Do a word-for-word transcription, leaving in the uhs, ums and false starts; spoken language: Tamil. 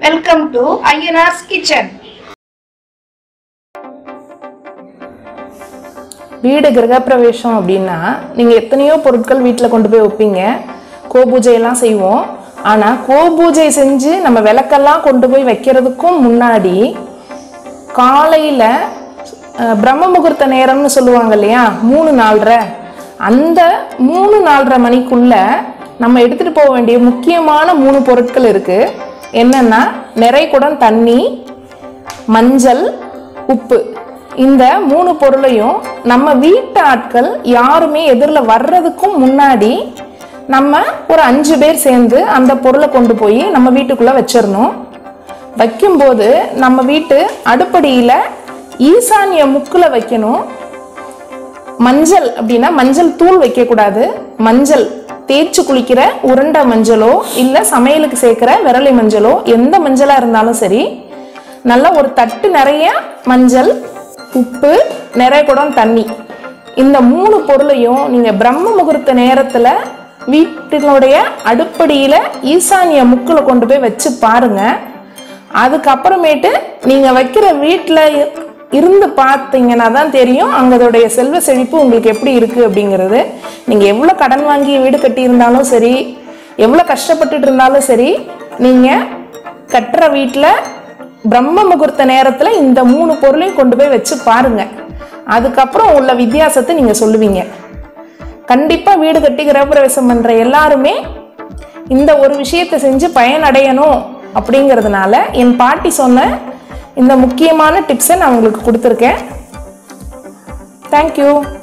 Welcome to Ayyana's Kitchen. வீடு கிரகப்பிரவேசம் அப்படின்னா நீங்கள் எத்தனையோ பொருட்கள் வீட்டில் கொண்டு போய் வைப்பீங்க, கோபூஜையெல்லாம் செய்வோம். ஆனால் கோபூஜை செஞ்சு நம்ம விளக்கெல்லாம் கொண்டு போய் வைக்கிறதுக்கும் முன்னாடி காலையில் பிரம்ம முகூர்த்த நேரம்னு சொல்லுவாங்க இல்லையா, மூணு நாலரை, அந்த மூணு நாலரை மணிக்குள்ள நம்ம எடுத்துகிட்டு போக வேண்டிய முக்கியமான மூணு பொருட்கள் இருக்குது. என்னென்னா நிறைகுடம் தண்ணி, மஞ்சள், உப்பு. இந்த மூணு பொருளையும் நம்ம வீட்டு ஆட்கள் யாருமே எதிரில் வர்றதுக்கும் முன்னாடி நம்ம ஒரு அஞ்சு பேர் சேர்ந்து அந்த பொருளை கொண்டு போய் நம்ம வீட்டுக்குள்ளே வச்சிடணும். வைக்கும்போது நம்ம வீட்டு அடுப்படியில் ஈசானிய முக்கில் வைக்கணும். மஞ்சள் அப்படின்னா மஞ்சள் தூள் வைக்கக்கூடாது. மஞ்சள் தேய்ச்சி குளிக்கிற உருண்டை மஞ்சளோ இல்லை சமையலுக்கு சேர்க்குற விரலி மஞ்சளோ எந்த மஞ்சளாக இருந்தாலும் சரி, நல்லா ஒரு தட்டு நிறைய மஞ்சள், உப்பு, நிறைய குடம் தண்ணி, இந்த மூணு பொருளையும் நீங்கள் பிரம்ம முகூர்த்த நேரத்தில் வீட்டினுடைய அடுப்படியில் ஈசானிய முக்கில் கொண்டு போய் வச்சு பாருங்க. அதுக்கப்புறமேட்டு நீங்கள் வைக்கிற வீட்டில் இருந்து பார்த்தீங்கன்னா தான் தெரியும் அங்கதோடைய செல்வ செழிப்பு உங்களுக்கு எப்படி இருக்குது அப்படிங்கிறது. நீங்கள் எவ்வளோ கடன் வாங்கி வீடு கட்டியிருந்தாலும் சரி, எவ்வளோ கஷ்டப்பட்டுட்டு இருந்தாலும் சரி, நீங்கள் கட்டுற வீட்டில் பிரம்ம முகூர்த்த நேரத்தில் இந்த மூணு பொருளையும் கொண்டு போய் வச்சு பாருங்க. அதுக்கப்புறம் உள்ள வித்தியாசத்தை நீங்கள் சொல்லுவீங்க. கண்டிப்பாக வீடு கட்டி கிரகப்பிரவேசம் பண்ணுற எல்லாருமே இந்த ஒரு விஷயத்தை செஞ்சு பயனடையணும் அப்படிங்கிறதுனால என் பாட்டி சொன்ன இந்த முக்கியமான டிப்ஸை நான் உங்களுக்கு கொடுத்துருக்கேன். தேங்க்யூ.